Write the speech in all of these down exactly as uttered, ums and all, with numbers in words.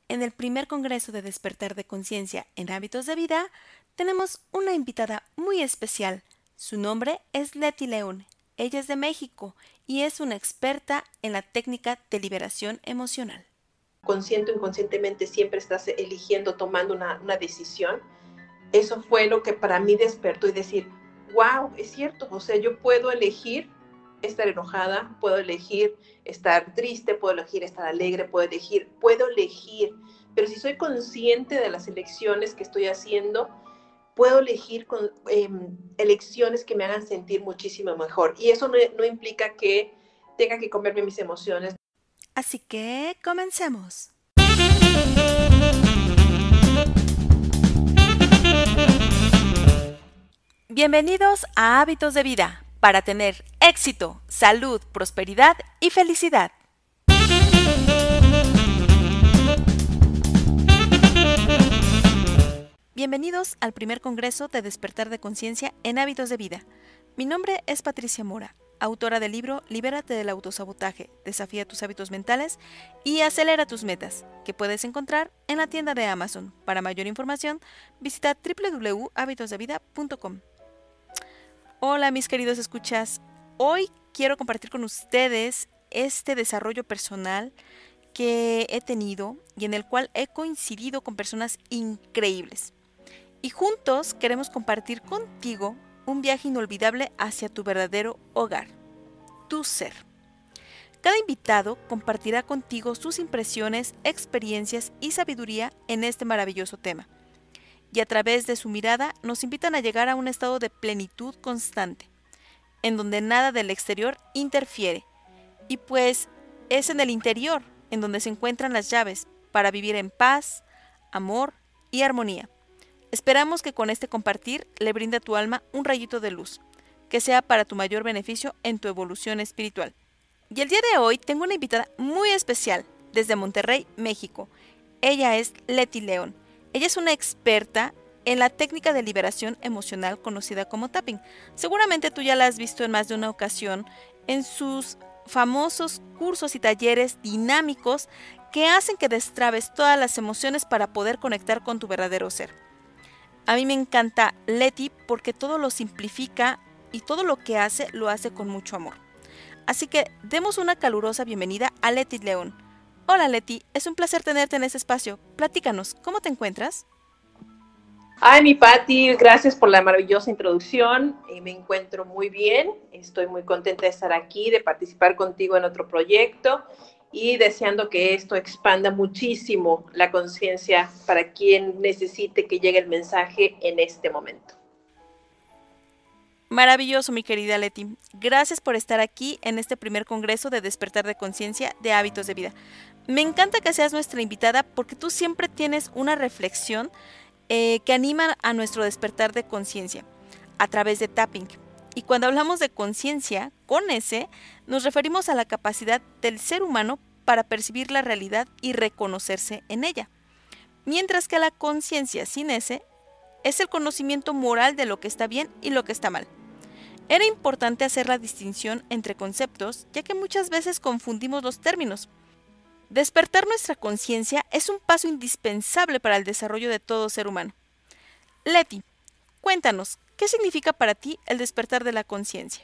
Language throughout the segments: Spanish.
en el primer Congreso de Despertar de Conciencia en Hábitos de Vida, tenemos una invitada muy especial. Su nombre es Leti León. Ella es de México y es una experta en la técnica de liberación emocional. Consciente o inconscientemente siempre estás eligiendo, tomando una, una decisión. Eso fue lo que para mí despertó y decir, wow, es cierto, o sea, yo puedo elegir estar enojada, puedo elegir estar triste, puedo elegir estar alegre, puedo elegir, puedo elegir, pero si soy consciente de las elecciones que estoy haciendo, puedo elegir con, eh, elecciones que me hagan sentir muchísimo mejor. Y eso no, no implica que tenga que comerme mis emociones. Así que comencemos. Bienvenidos a Hábitos de Vida, para tener éxito, salud, prosperidad y felicidad. Bienvenidos al primer Congreso de Despertar de Conciencia en Hábitos de Vida. Mi nombre es Patricia Mora, autora del libro Libérate del autosabotaje, desafía tus hábitos mentales y acelera tus metas, que puedes encontrar en la tienda de Amazon. Para mayor información, visita doble u doble u doble u punto hábitos de vida punto com. Hola mis queridos escuchas, hoy quiero compartir con ustedes este desarrollo personal que he tenido y en el cual he coincidido con personas increíbles. Y juntos queremos compartir contigo un viaje inolvidable hacia tu verdadero hogar, tu ser. Cada invitado compartirá contigo sus impresiones, experiencias y sabiduría en este maravilloso tema. Y a través de su mirada nos invitan a llegar a un estado de plenitud constante, en donde nada del exterior interfiere. Y pues es en el interior en donde se encuentran las llaves para vivir en paz, amor y armonía. Esperamos que con este compartir le brinde a tu alma un rayito de luz, que sea para tu mayor beneficio en tu evolución espiritual. Y el día de hoy tengo una invitada muy especial desde Monterrey, México. Ella es Leti León. Ella es una experta en la técnica de liberación emocional conocida como tapping. Seguramente tú ya la has visto en más de una ocasión en sus famosos cursos y talleres dinámicos que hacen que destrabes todas las emociones para poder conectar con tu verdadero ser. A mí me encanta Leti porque todo lo simplifica y todo lo que hace lo hace con mucho amor. Así que demos una calurosa bienvenida a Leti León. Hola Leti, es un placer tenerte en este espacio. Platícanos, ¿cómo te encuentras? Ay, mi Pati, gracias por la maravillosa introducción. Eh, me encuentro muy bien, estoy muy contenta de estar aquí, de participar contigo en otro proyecto y deseando que esto expanda muchísimo la conciencia para quien necesite que llegue el mensaje en este momento. Maravilloso, mi querida Leti. Gracias por estar aquí en este primer Congreso de Despertar de Conciencia de Hábitos de Vida. Me encanta que seas nuestra invitada porque tú siempre tienes una reflexión eh, que anima a nuestro despertar de conciencia a través de tapping. Y cuando hablamos de conciencia, con ese, nos referimos a la capacidad del ser humano para percibir la realidad y reconocerse en ella. Mientras que la conciencia sin ese es el conocimiento moral de lo que está bien y lo que está mal. Era importante hacer la distinción entre conceptos, ya que muchas veces confundimos los términos. Despertar nuestra conciencia es un paso indispensable para el desarrollo de todo ser humano. Leti, cuéntanos, ¿qué significa para ti el despertar de la conciencia?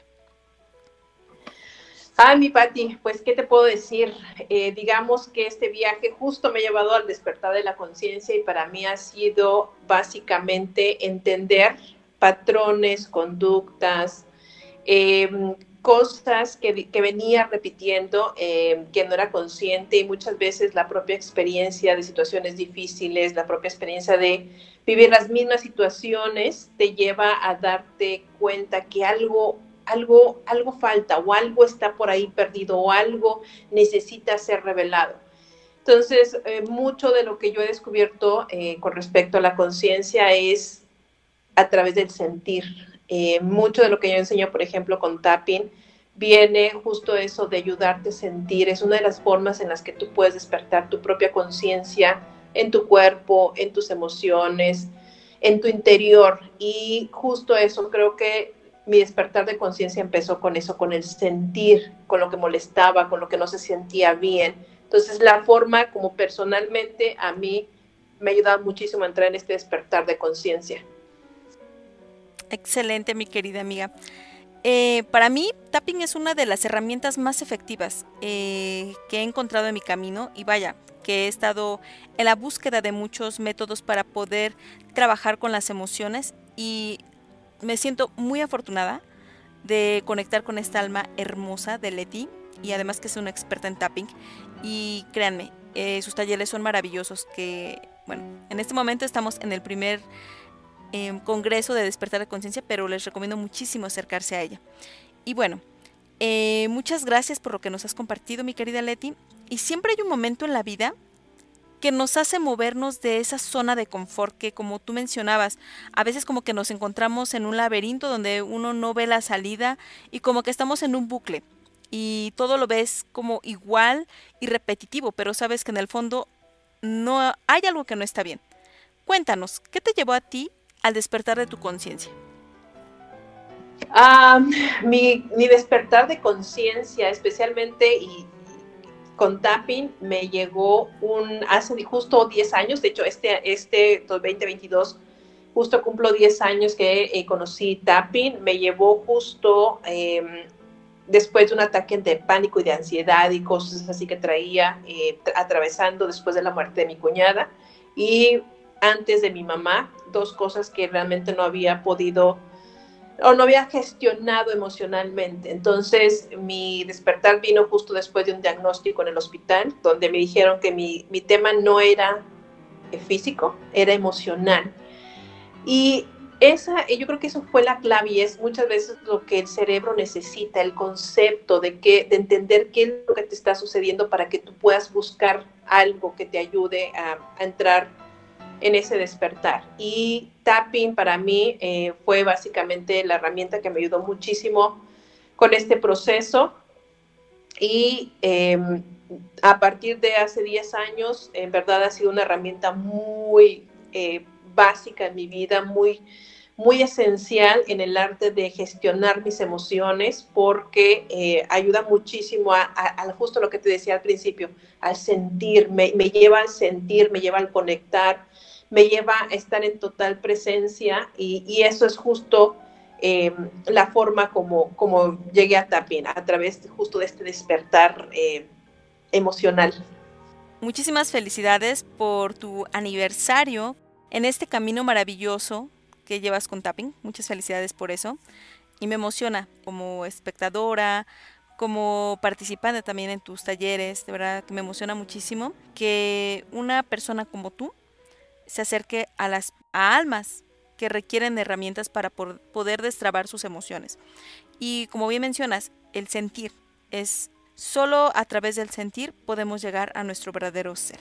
Ay, mi Pati, pues, ¿qué te puedo decir? Eh, digamos que este viaje justo me ha llevado al despertar de la conciencia y para mí ha sido básicamente entender patrones, conductas, eh, cosas que, que venía repitiendo, eh, que no era consciente y muchas veces la propia experiencia de situaciones difíciles, la propia experiencia de vivir las mismas situaciones te lleva a darte cuenta que algo Algo, algo falta o algo está por ahí perdido o algo necesita ser revelado. Entonces, eh, mucho de lo que yo he descubierto eh, con respecto a la conciencia es a través del sentir. Eh, mucho de lo que yo enseño, por ejemplo, con tapping, viene justo eso de ayudarte a sentir. Es una de las formas en las que tú puedes despertar tu propia conciencia en tu cuerpo, en tus emociones, en tu interior. Y justo eso, creo que mi despertar de conciencia empezó con eso, con el sentir, con lo que molestaba, con lo que no se sentía bien. Entonces, la forma como personalmente a mí me ha ayudado muchísimo a entrar en este despertar de conciencia. Excelente, mi querida amiga. Eh, para mí, tapping es una de las herramientas más efectivas eh, que he encontrado en mi camino y vaya, que he estado en la búsqueda de muchos métodos para poder trabajar con las emociones y me siento muy afortunada de conectar con esta alma hermosa de Leti y además que es una experta en tapping y créanme, eh, sus talleres son maravillosos que, bueno, en este momento estamos en el primer eh, congreso de despertar de conciencia, pero les recomiendo muchísimo acercarse a ella. Y bueno, eh, muchas gracias por lo que nos has compartido, mi querida Leti. Y siempre hay un momento en la vida que nos hace movernos de esa zona de confort que, como tú mencionabas, a veces como que nos encontramos en un laberinto donde uno no ve la salida y como que estamos en un bucle y todo lo ves como igual y repetitivo, pero sabes que en el fondo no hay algo que no está bien. Cuéntanos, ¿qué te llevó a ti al despertar de tu conciencia? Um, mi, mi despertar de conciencia, especialmente y con tapping, me llegó un, hace justo diez años, de hecho este, este veinte veintidós, justo cumplo diez años que eh, conocí tapping, me llevó justo eh, después de un ataque de pánico y de ansiedad y cosas así que traía eh, atravesando después de la muerte de mi cuñada y antes de mi mamá, dos cosas que realmente no había podido o no había gestionado emocionalmente. Entonces, mi despertar vino justo después de un diagnóstico en el hospital, donde me dijeron que mi, mi tema no era físico, era emocional. Y esa, yo creo que eso fue la clave y es muchas veces lo que el cerebro necesita, el concepto de, que, de entender qué es lo que te está sucediendo para que tú puedas buscar algo que te ayude a, a entrar en ese despertar. Y tapping para mí eh, fue básicamente la herramienta que me ayudó muchísimo con este proceso y eh, a partir de hace diez años en verdad ha sido una herramienta muy eh, básica en mi vida, muy, muy esencial en el arte de gestionar mis emociones porque eh, ayuda muchísimo a, a, a justo lo que te decía al principio, al sentir, me, me lleva al sentir, me lleva al conectar, me lleva a estar en total presencia y, y eso es justo eh, la forma como, como llegué a tapping, a través de, justo de este despertar eh, emocional. Muchísimas felicidades por tu aniversario en este camino maravilloso que llevas con tapping. Muchas felicidades por eso. Y me emociona como espectadora, como participante también en tus talleres. De verdad que me emociona muchísimo que una persona como tú se acerque a las a almas que requieren herramientas para por, poder destrabar sus emociones. Y como bien mencionas, el sentir es solo a través del sentir podemos llegar a nuestro verdadero ser.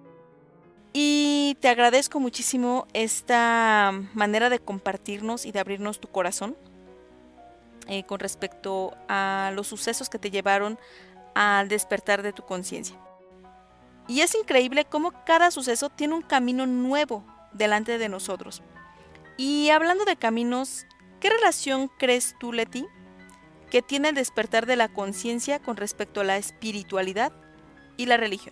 Y te agradezco muchísimo esta manera de compartirnos y de abrirnos tu corazón eh, con respecto a los sucesos que te llevaron al despertar de tu conciencia. Y es increíble cómo cada suceso tiene un camino nuevo delante de nosotros. Y hablando de caminos, ¿qué relación crees tú, Leti, que tiene el despertar de la conciencia con respecto a la espiritualidad y la religión?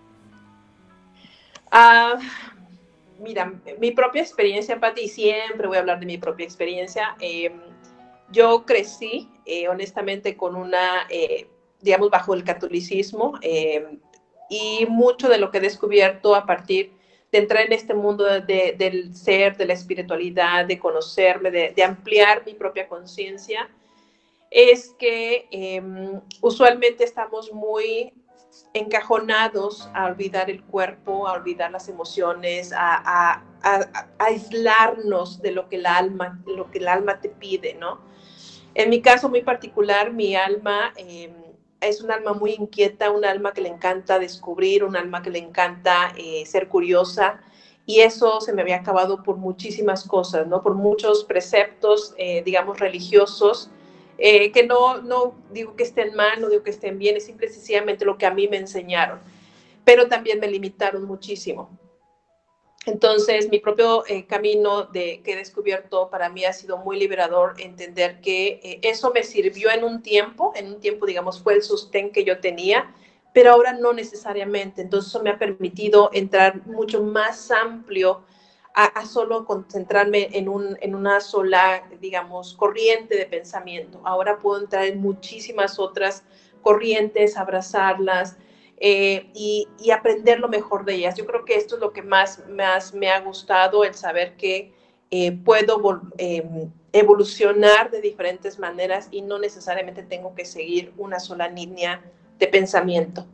Uh, mira, mi propia experiencia, Pati, siempre voy a hablar de mi propia experiencia. Eh, yo crecí, eh, honestamente, con una, eh, digamos, bajo el catolicismo, eh, y mucho de lo que he descubierto a partir de entrar en este mundo de, de, del ser, de la espiritualidad, de conocerme, de, de ampliar mi propia conciencia, es que eh, usualmente estamos muy encajonados a olvidar el cuerpo, a olvidar las emociones, a, a, a, a aislarnos de lo que el alma, lo que el alma te pide, ¿no? En mi caso muy particular, mi alma eh, es un alma muy inquieta, un alma que le encanta descubrir, un alma que le encanta eh, ser curiosa, y eso se me había acabado por muchísimas cosas, ¿no? Por muchos preceptos, eh, digamos, religiosos, eh, que no, no digo que estén mal, no digo que estén bien, es simple y sencillamente lo que a mí me enseñaron, pero también me limitaron muchísimo. Entonces, mi propio eh, camino de, que he descubierto para mí ha sido muy liberador, entender que eh, eso me sirvió en un tiempo, en un tiempo, digamos, fue el sostén que yo tenía, pero ahora no necesariamente. Entonces eso me ha permitido entrar mucho más amplio a, a solo concentrarme en, un, en una sola, digamos, corriente de pensamiento. Ahora puedo entrar en muchísimas otras corrientes, abrazarlas, eh, y, y aprender lo mejor de ellas. Yo creo que esto es lo que más, más me ha gustado, el saber que eh, puedo eh, evolucionar de diferentes maneras y no necesariamente tengo que seguir una sola línea de pensamiento.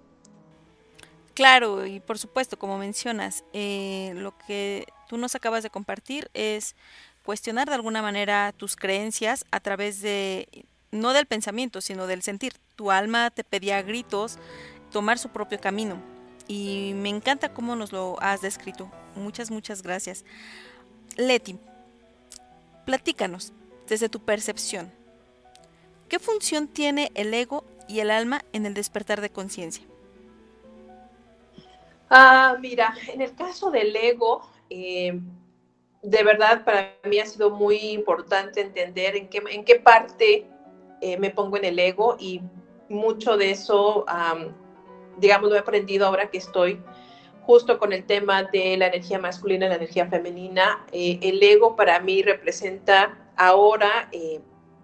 Claro, y por supuesto, como mencionas, eh, lo que tú nos acabas de compartir es cuestionar de alguna manera tus creencias a través de, no del pensamiento, sino del sentir. Tu alma te pedía a gritos tomar su propio camino. Y me encanta cómo nos lo has descrito. Muchas, muchas gracias. Leti, platícanos, desde tu percepción, ¿qué función tiene el ego y el alma en el despertar de conciencia? Ah, mira, en el caso del ego, eh, de verdad para mí ha sido muy importante entender en qué, en qué parte eh, me pongo en el ego, y mucho de eso, um, digamos, lo he aprendido ahora que estoy justo con el tema de la energía masculina y la energía femenina. Eh, el ego para mí representa ahora eh,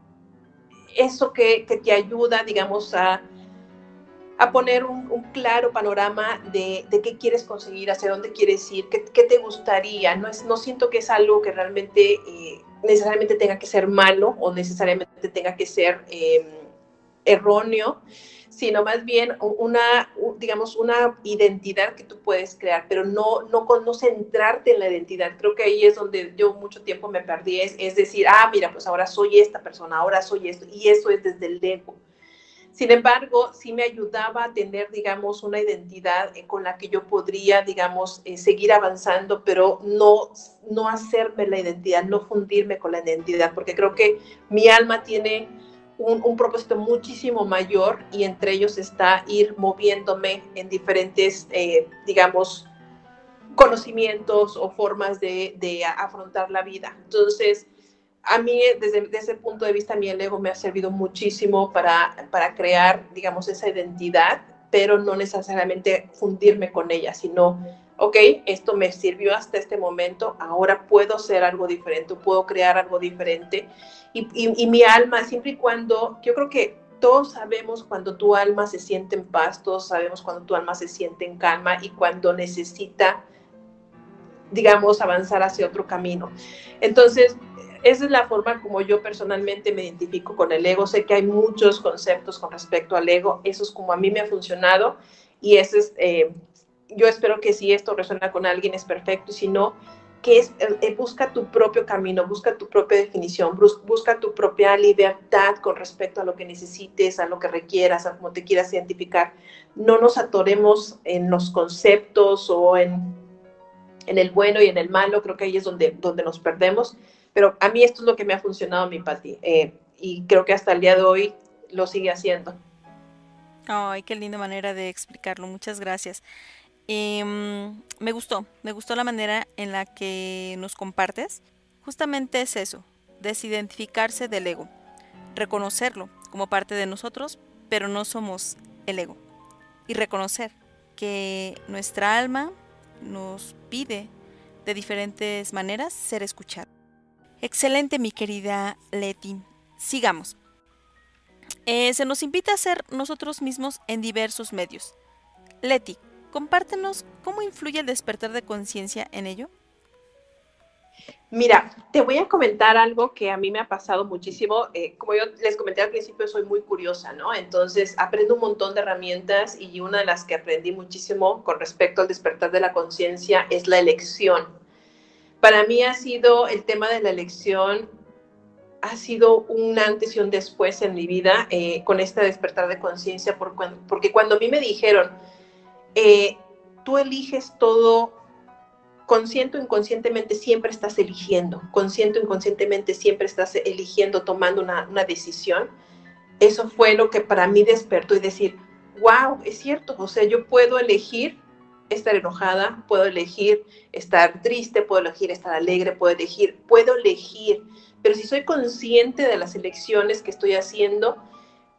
eso que, que te ayuda, digamos, a a poner un, un claro panorama de, de, qué quieres conseguir, hacia dónde quieres ir, qué, qué te gustaría. No, es, no siento que es algo que realmente eh, necesariamente tenga que ser malo o necesariamente tenga que ser eh, erróneo, sino más bien una, digamos, una identidad que tú puedes crear, pero no, no, no centrarte en la identidad. Creo que ahí es donde yo mucho tiempo me perdí, es, es decir, ah, mira, pues ahora soy esta persona, ahora soy esto, y eso es desde el ego. Sin embargo, sí me ayudaba a tener, digamos, una identidad con la que yo podría, digamos, eh, seguir avanzando, pero no, no hacerme la identidad, no fundirme con la identidad, porque creo que mi alma tiene un, un propósito muchísimo mayor, y entre ellos está ir moviéndome en diferentes, eh, digamos, conocimientos o formas de, de afrontar la vida. Entonces, a mí, desde, desde ese punto de vista, a mí el ego me ha servido muchísimo para, para crear, digamos, esa identidad, pero no necesariamente fundirme con ella, sino, ok, esto me sirvió hasta este momento, ahora puedo ser algo diferente, puedo crear algo diferente. Y, y, y mi alma, siempre y cuando, yo creo que todos sabemos cuando tu alma se siente en paz, todos sabemos cuando tu alma se siente en calma y cuando necesita, digamos, avanzar hacia otro camino. Entonces, esa es la forma como yo personalmente me identifico con el ego. Sé que hay muchos conceptos con respecto al ego, eso es como a mí me ha funcionado, y eso es, eh, yo espero que si esto resuena con alguien es perfecto, y si no, que es, eh, busca tu propio camino, busca tu propia definición, bus, busca tu propia libertad con respecto a lo que necesites, a lo que requieras, a cómo te quieras identificar. No nos atoremos en los conceptos o en en el bueno y en el malo. Creo que ahí es donde, donde nos perdemos, pero a mí esto es lo que me ha funcionado, mi Pati, eh, y creo que hasta el día de hoy lo sigue haciendo. Ay, qué linda manera de explicarlo, muchas gracias. Eh, me gustó, me gustó la manera en la que nos compartes. Justamente es eso, desidentificarse del ego, reconocerlo como parte de nosotros, pero no somos el ego. Y reconocer que nuestra alma nos pide de diferentes maneras ser escuchada. Excelente, mi querida Leti. Sigamos. Eh, se nos invita a ser nosotros mismos en diversos medios. Leti, compártenos cómo influye el despertar de conciencia en ello. Mira, te voy a comentar algo que a mí me ha pasado muchísimo. Eh, como yo les comenté al principio, soy muy curiosa, ¿no? Entonces aprendo un montón de herramientas, y una de las que aprendí muchísimo con respecto al despertar de la conciencia es la elección. Para mí ha sido el tema de la elección, ha sido un antes y un después en mi vida, eh, con este despertar de conciencia, por cuando, porque cuando a mí me dijeron, eh, tú eliges todo, consciente o inconscientemente siempre estás eligiendo, consciente o inconscientemente siempre estás eligiendo, tomando una, una decisión. Eso fue lo que para mí despertó, y decir, wow, es cierto, o sea, yo puedo elegir estar enojada, puedo elegir estar triste, puedo elegir estar alegre, puedo elegir, puedo elegir, pero si soy consciente de las elecciones que estoy haciendo,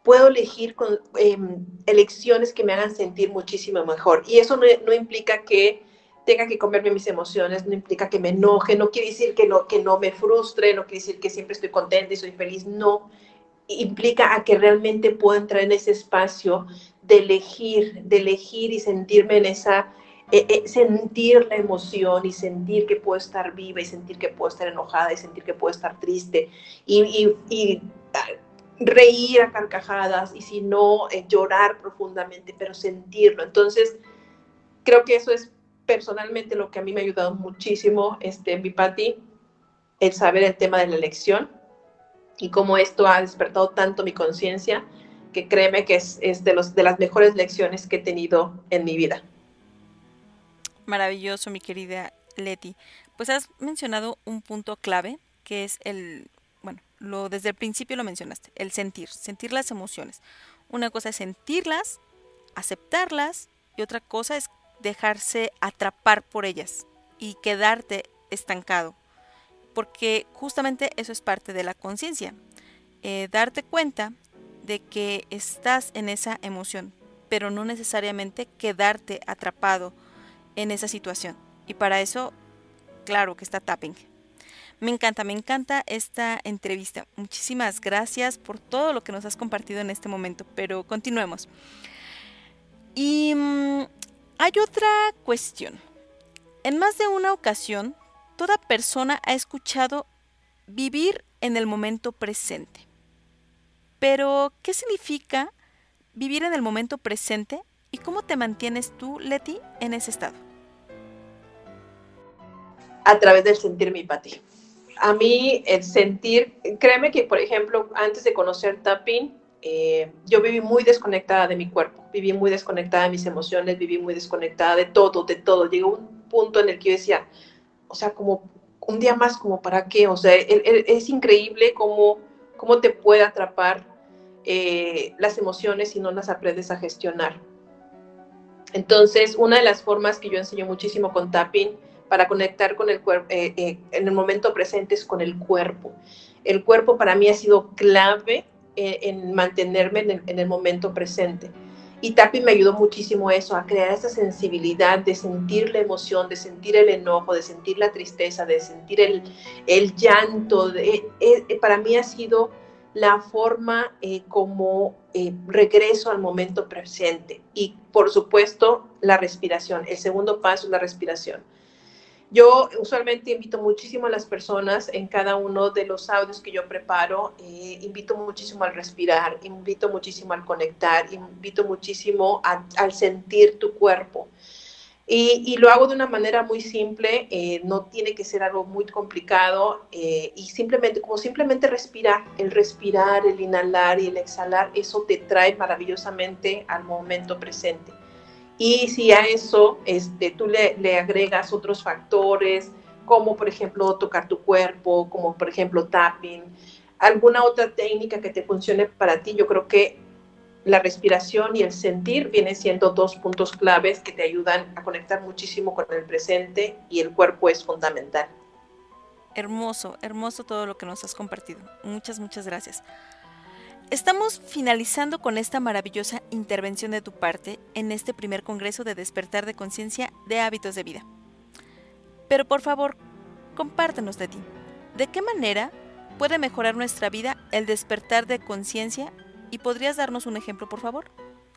puedo elegir con, eh, elecciones que me hagan sentir muchísimo mejor. Y eso no, no implica que tenga que comerme mis emociones, no implica que me enoje, no quiere decir que no, que no me frustre, no quiere decir que siempre estoy contenta y soy feliz, no. Implica a que realmente puedo entrar en ese espacio de elegir, de elegir y sentirme en esa, eh, eh, sentir la emoción y sentir que puedo estar viva y sentir que puedo estar enojada y sentir que puedo estar triste y, y, y reír a carcajadas y si no, eh, llorar profundamente, pero sentirlo. Entonces, creo que eso es personalmente lo que a mí me ha ayudado muchísimo, este, mi Pati, el saber el tema de la elección y cómo esto ha despertado tanto mi conciencia, que créeme que es, es de, los, de las mejores lecciones que he tenido en mi vida. Maravilloso, mi querida Leti. Pues has mencionado un punto clave, que es el, bueno, lo desde el principio lo mencionaste, el sentir, sentir las emociones. Una cosa es sentirlas, aceptarlas, y otra cosa es dejarse atrapar por ellas y quedarte estancado, porque justamente eso es parte de la conciencia, eh, darte cuenta de que estás en esa emoción, pero no necesariamente quedarte atrapado en esa situación. Y para eso, claro que está tapping. Me encanta, me encanta esta entrevista. Muchísimas gracias por todo lo que nos has compartido en este momento, pero continuemos. Y mmm, hay otra cuestión. En más de una ocasión, toda persona ha escuchado vivir en el momento presente. Pero, ¿qué significa vivir en el momento presente y cómo te mantienes tú, Leti, en ese estado? A través del sentir, mi Pati. A mí el sentir, créeme que por ejemplo, antes de conocer tapping, eh, yo viví muy desconectada de mi cuerpo, viví muy desconectada de mis emociones, viví muy desconectada de todo, de todo. Llegó un punto en el que yo decía, o sea, como un día más, como para qué, o sea, el, el, es increíble cómo, cómo te puede atrapar eh, las emociones si no las aprendes a gestionar. Entonces, una de las formas que yo enseño muchísimo con tapping para conectar con el cuerpo, eh, eh, en el momento presente es con el cuerpo. El cuerpo para mí ha sido clave eh, en mantenerme en el, en el momento presente. Y tapping me ayudó muchísimo a eso, a crear esa sensibilidad de sentir la emoción, de sentir el enojo, de sentir la tristeza, de sentir el, el llanto. De, eh, para mí ha sido la forma eh, como eh, regreso al momento presente. Y por supuesto, la respiración. El segundo paso es la respiración. Yo usualmente invito muchísimo a las personas en cada uno de los audios que yo preparo, eh, invito muchísimo al respirar, invito muchísimo al conectar, invito muchísimo a, al sentir tu cuerpo. Y, y lo hago de una manera muy simple, eh, no tiene que ser algo muy complicado eh, y simplemente, como simplemente respirar, el respirar, el inhalar y el exhalar, eso te trae maravillosamente al momento presente. Y si a eso este, tú le, le agregas otros factores, como por ejemplo tocar tu cuerpo, como por ejemplo tapping, alguna otra técnica que te funcione para ti, yo creo que la respiración y el sentir vienen siendo dos puntos claves que te ayudan a conectar muchísimo con el presente y el cuerpo es fundamental. Hermoso, hermoso todo lo que nos has compartido. Muchas, muchas gracias. Estamos finalizando con esta maravillosa intervención de tu parte en este primer Congreso de Despertar de Conciencia de Hábitos de Vida. Pero por favor, compártenos de ti. ¿De qué manera puede mejorar nuestra vida el despertar de conciencia? ¿Y podrías darnos un ejemplo, por favor?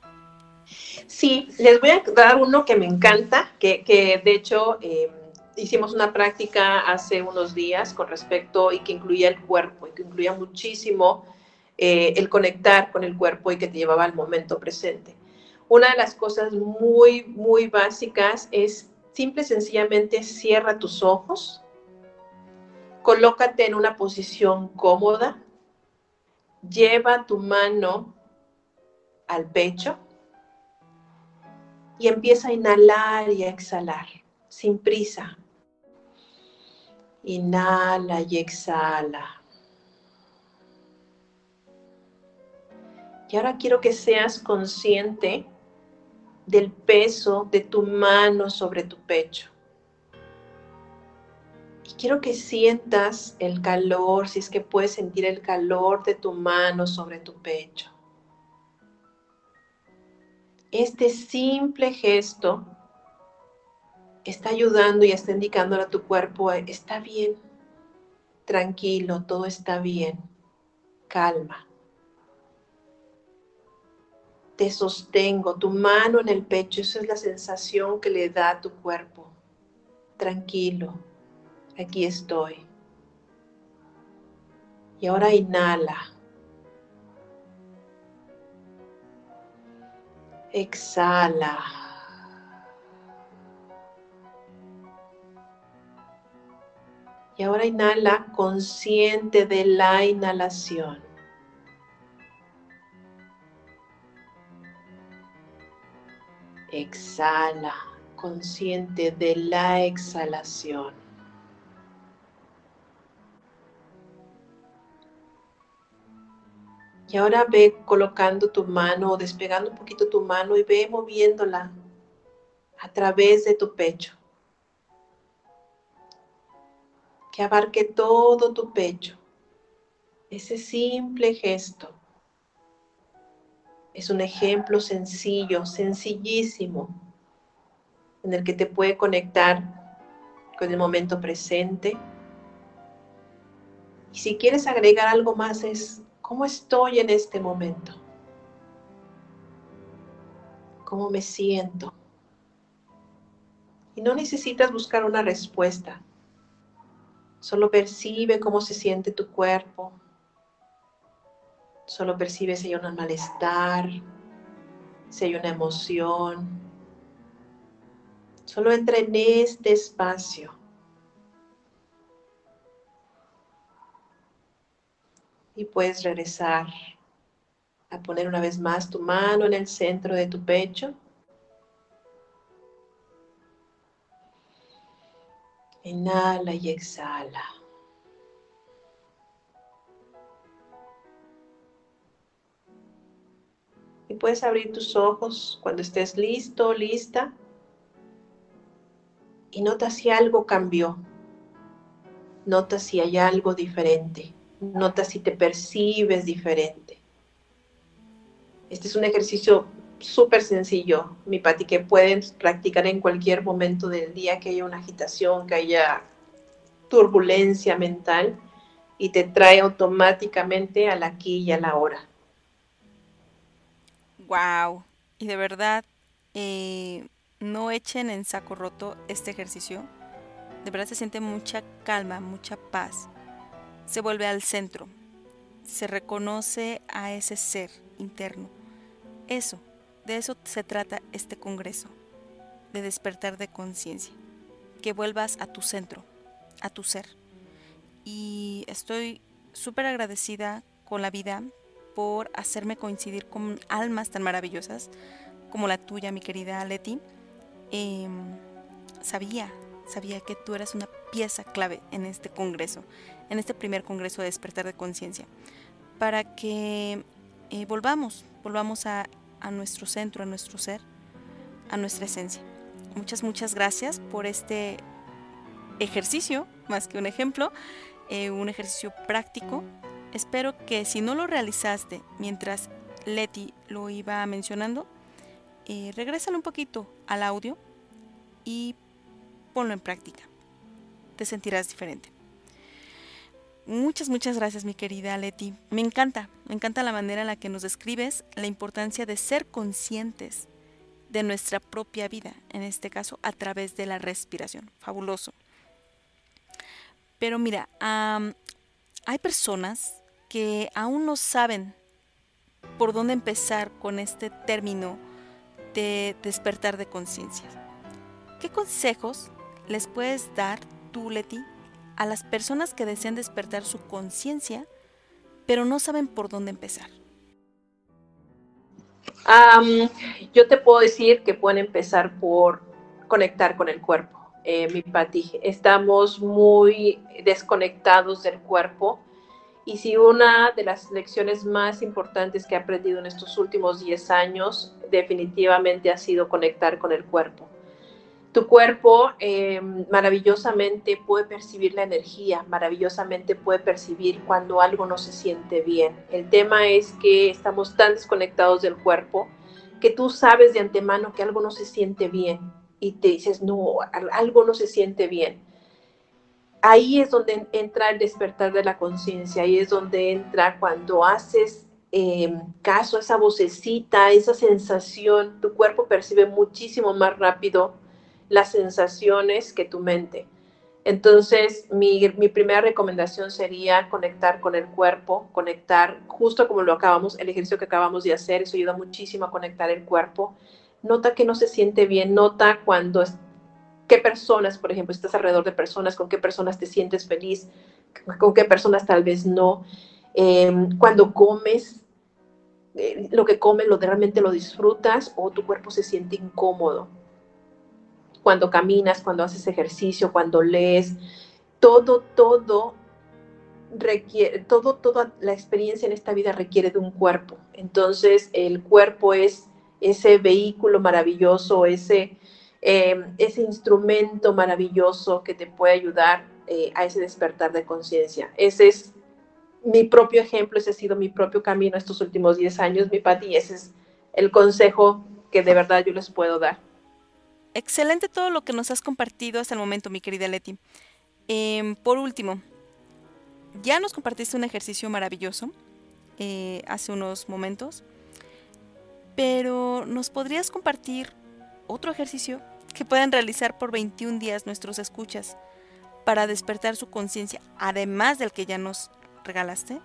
Sí, les voy a dar uno que me encanta, que, que de hecho eh, hicimos una práctica hace unos días con respecto y que incluía el cuerpo y que incluía muchísimo eh, el conectar con el cuerpo y que te llevaba al momento presente. Una de las cosas muy, muy básicas es simple y sencillamente cierra tus ojos, colócate en una posición cómoda, lleva tu mano al pecho y empieza a inhalar y a exhalar, sin prisa. Inhala y exhala. Y ahora quiero que seas consciente del peso de tu mano sobre tu pecho. Y quiero que sientas el calor, si es que puedes sentir el calor de tu mano sobre tu pecho. Este simple gesto está ayudando y está indicándole a tu cuerpo, está bien, tranquilo, todo está bien, calma. Te sostengo, tu mano en el pecho, esa es la sensación que le da a tu cuerpo. Tranquilo, aquí estoy. Y ahora inhala. Exhala. Y ahora inhala consciente de la inhalación. Exhala consciente de la exhalación. Y ahora ve colocando tu mano o despegando un poquito tu mano y ve moviéndola a través de tu pecho. Que abarque todo tu pecho. Ese simple gesto es un ejemplo sencillo, sencillísimo, en el que te puede conectar con el momento presente. Y si quieres agregar algo más es, ¿cómo estoy en este momento? ¿Cómo me siento? Y no necesitas buscar una respuesta. Solo percibe cómo se siente tu cuerpo. Solo percibe si hay un malestar, si hay una emoción. Solo entra en este espacio. Y puedes regresar a poner una vez más tu mano en el centro de tu pecho. Inhala y exhala. Y puedes abrir tus ojos cuando estés listo o lista. Y nota si algo cambió. Nota si hay algo diferente. Nota si te percibes diferente. Este es un ejercicio súper sencillo, mi Pati, que pueden practicar en cualquier momento del día que haya una agitación, que haya turbulencia mental, y te trae automáticamente al aquí y a la hora. Wow. Y de verdad, eh, no echen en saco roto este ejercicio. De verdad se siente mucha calma, mucha paz. Se vuelve al centro. Se reconoce a ese ser interno. Eso, de eso se trata este congreso, de despertar de conciencia. Que vuelvas a tu centro, a tu ser. Y estoy súper agradecida con la vida por hacerme coincidir con almas tan maravillosas como la tuya, mi querida Leti. Eh, sabía, sabía que tú eras una pieza clave en este congreso, en este primer congreso de despertar de conciencia, para que eh, volvamos, volvamos a, a nuestro centro, a nuestro ser, a nuestra esencia. Muchas, muchas gracias por este ejercicio, más que un ejemplo, eh, un ejercicio práctico. Espero que si no lo realizaste mientras Leti lo iba mencionando, eh, regrésalo un poquito al audio y ponlo en práctica. Te sentirás diferente. Muchas, muchas gracias, mi querida Leti. Me encanta, me encanta la manera en la que nos describes la importancia de ser conscientes de nuestra propia vida, en este caso a través de la respiración. Fabuloso. Pero mira, um, hay personas que aún no saben por dónde empezar con este término de despertar de conciencia. ¿Qué consejos les puedes dar tú, Leti, a las personas que desean despertar su conciencia, pero no saben por dónde empezar? Um, yo te puedo decir que pueden empezar por conectar con el cuerpo. Eh, mi Pati, estamos muy desconectados del cuerpo, y si una de las lecciones más importantes que he aprendido en estos últimos diez años definitivamente ha sido conectar con el cuerpo. Tu cuerpo eh, maravillosamente puede percibir la energía, maravillosamente puede percibir cuando algo no se siente bien. El tema es que estamos tan desconectados del cuerpo que tú sabes de antemano que algo no se siente bien y te dices, no, algo no se siente bien. Ahí es donde entra el despertar de la conciencia, ahí es donde entra cuando haces eh, caso a esa vocecita, esa sensación, tu cuerpo percibe muchísimo más rápido las sensaciones que tu mente. Entonces, mi, mi primera recomendación sería conectar con el cuerpo, conectar, justo como lo acabamos, el ejercicio que acabamos de hacer, eso ayuda muchísimo a conectar el cuerpo. Nota que no se siente bien, nota cuando, qué personas, por ejemplo, estás alrededor de personas, con qué personas te sientes feliz, con qué personas tal vez no. Eh, cuando comes, eh, lo que comes, lo realmente lo disfrutas o tu cuerpo se siente incómodo. Cuando caminas, cuando haces ejercicio, cuando lees, todo, todo requiere, todo, toda la experiencia en esta vida requiere de un cuerpo. Entonces, el cuerpo es ese vehículo maravilloso, ese, eh, ese instrumento maravilloso que te puede ayudar eh, a ese despertar de conciencia. Ese es mi propio ejemplo, ese ha sido mi propio camino estos últimos diez años, mi Pati, y ese es el consejo que de verdad yo les puedo dar. Excelente todo lo que nos has compartido hasta el momento, mi querida Leti. Eh, por último, ya nos compartiste un ejercicio maravilloso eh, hace unos momentos, pero ¿nos podrías compartir otro ejercicio que puedan realizar por veintiún días nuestros escuchas para despertar su conciencia, además del que ya nos regalaste?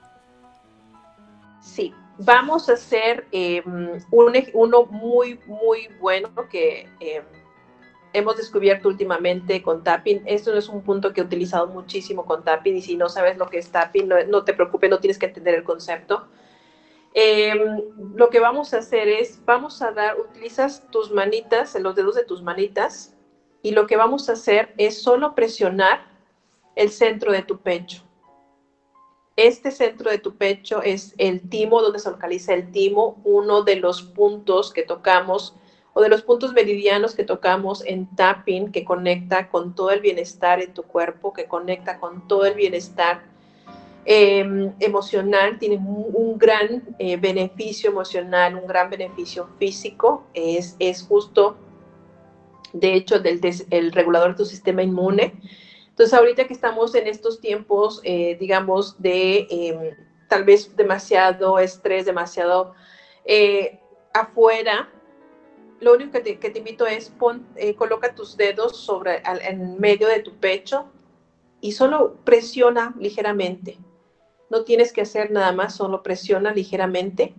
Sí, vamos a hacer eh, un, uno muy, muy bueno que eh, hemos descubierto últimamente con tapping. Esto no es un punto que he utilizado muchísimo con tapping, y si no sabes lo que es tapping, no, no te preocupes, no tienes que entender el concepto. Eh, lo que vamos a hacer es, vamos a dar, utilizas tus manitas, los dedos de tus manitas, y lo que vamos a hacer es solo presionar el centro de tu pecho. Este centro de tu pecho es el timo, donde se localiza el timo, uno de los puntos que tocamos o de los puntos meridianos que tocamos en tapping, que conecta con todo el bienestar en tu cuerpo, que conecta con todo el bienestar eh, emocional, tiene un, un gran eh, beneficio emocional, un gran beneficio físico, es, es justo, de hecho, del, des, el regulador de tu sistema inmune. Entonces, ahorita que estamos en estos tiempos, eh, digamos, de eh, tal vez demasiado estrés, demasiado eh, afuera, lo único que te, que te invito es pon, eh, coloca tus dedos sobre, al, en medio de tu pecho y solo presiona ligeramente. No tienes que hacer nada más, solo presiona ligeramente.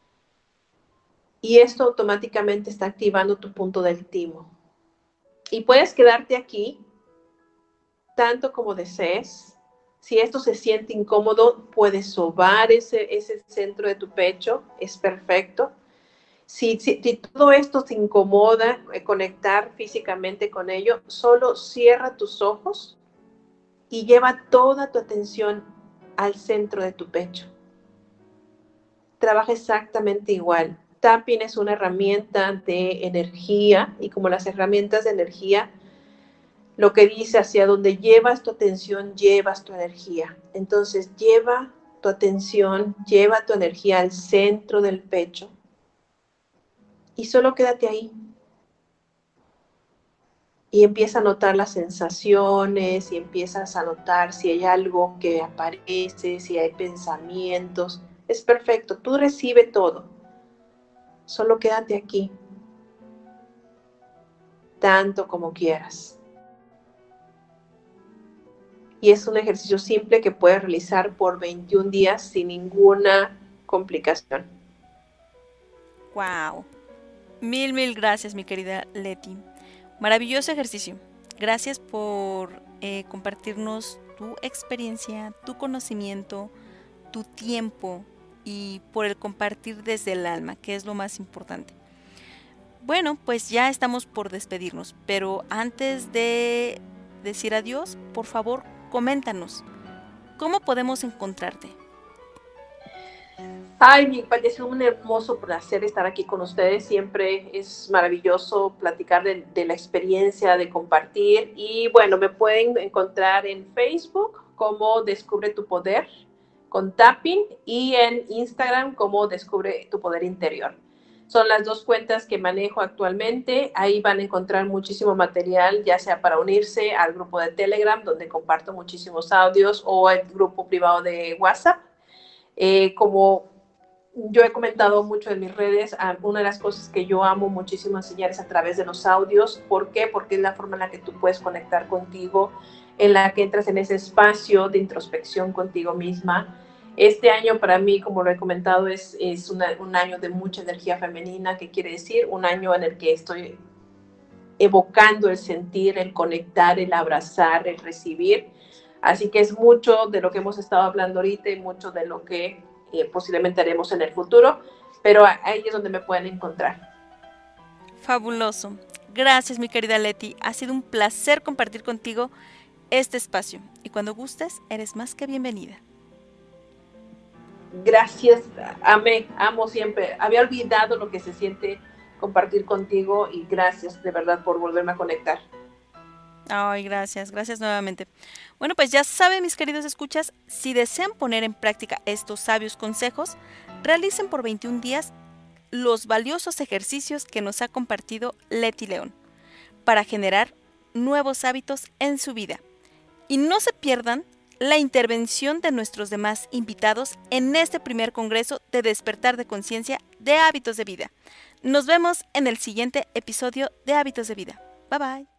Y esto automáticamente está activando tu punto del timo. Y puedes quedarte aquí tanto como desees. Si esto se siente incómodo, puedes sobar ese, ese centro de tu pecho, es perfecto. Si, si, si todo esto te incomoda, eh, conectar físicamente con ello, solo cierra tus ojos y lleva toda tu atención al centro de tu pecho. Trabaja exactamente igual. Tapping es una herramienta de energía, y como las herramientas de energía, lo que dice, hacia donde llevas tu atención, llevas tu energía. Entonces, lleva tu atención, lleva tu energía al centro del pecho y solo quédate ahí. Y empieza a notar las sensaciones, y empiezas a notar si hay algo que aparece, si hay pensamientos. Es perfecto, tú recibe todo. Solo quédate aquí, tanto como quieras. Y es un ejercicio simple que puedes realizar por veintiún días sin ninguna complicación. ¡Wow! Mil, mil gracias, mi querida Leti. Maravilloso ejercicio. Gracias por eh, compartirnos tu experiencia, tu conocimiento, tu tiempo y por el compartir desde el alma, que es lo más importante. Bueno, pues ya estamos por despedirnos, pero antes de decir adiós, por favor, coméntanos, ¿cómo podemos encontrarte? Ay, me parece un hermoso placer estar aquí con ustedes. Siempre es maravilloso platicar de, de la experiencia, de compartir. Y bueno, me pueden encontrar en Facebook como Descubre tu Poder con Tapping, y en Instagram como Descubre tu Poder Interior. Son las dos cuentas que manejo actualmente. Ahí van a encontrar muchísimo material, ya sea para unirse al grupo de Telegram, donde comparto muchísimos audios, o el grupo privado de WhatsApp. Eh, como yo he comentado mucho en mis redes, una de las cosas que yo amo muchísimo enseñar es a través de los audios. ¿Por qué? Porque es la forma en la que tú puedes conectar contigo, en la que entras en ese espacio de introspección contigo misma. Este año para mí, como lo he comentado, es, es una, un año de mucha energía femenina, que quiere decir un año en el que estoy evocando el sentir, el conectar, el abrazar, el recibir. Así que es mucho de lo que hemos estado hablando ahorita y mucho de lo que eh, posiblemente haremos en el futuro, pero ahí es donde me pueden encontrar. Fabuloso. Gracias, mi querida Leti. Ha sido un placer compartir contigo este espacio y cuando gustes, eres más que bienvenida. Gracias, amé, amo siempre. Había olvidado lo que se siente compartir contigo y gracias de verdad por volverme a conectar. Ay, gracias, gracias nuevamente. Bueno, pues ya saben, mis queridos escuchas, si desean poner en práctica estos sabios consejos, realicen por veintiún días los valiosos ejercicios que nos ha compartido Leti León para generar nuevos hábitos en su vida. Y no se pierdan la intervención de nuestros demás invitados en este primer congreso de despertar de conciencia de hábitos de vida. Nos vemos en el siguiente episodio de Hábitos de Vida. Bye bye.